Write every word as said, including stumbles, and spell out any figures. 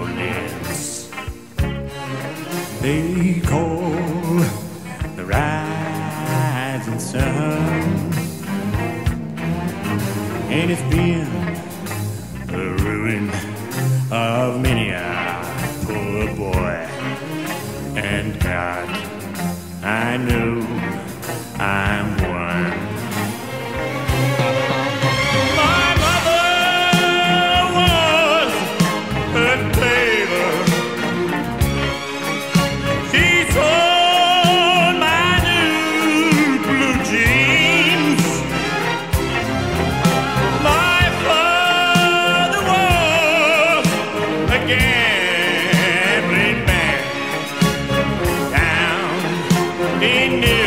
Orleans. They call the rising sun, and it's been the ruin of many a poor boy. And God, I know I'm one. My mother was a tailor. She sold my new blue jeans. My father was a gambling man down in New